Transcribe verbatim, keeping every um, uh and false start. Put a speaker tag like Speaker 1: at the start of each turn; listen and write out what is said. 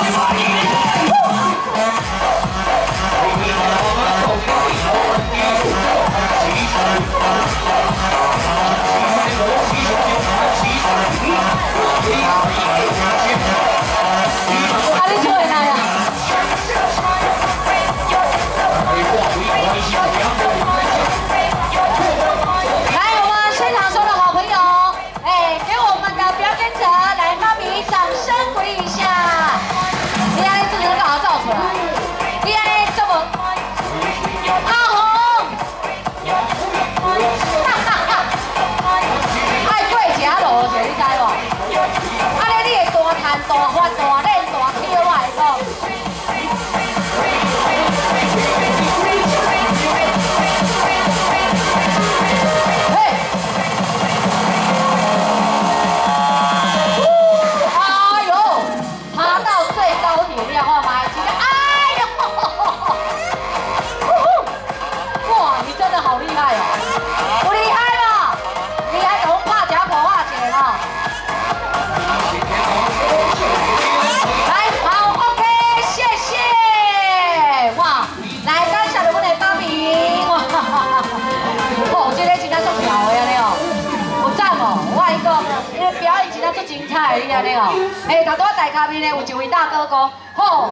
Speaker 1: 大发大练大跳啊！会讲。嘿，哎呦，爬到最高点了，我妈今天，哎呦，哇，你真的好厉害哦！不厉害吧？你还懂怕假破化解了？ 你的表演真正足精彩，你安尼哦。诶，头拄仔大咖面咧，有一位大哥讲，吼。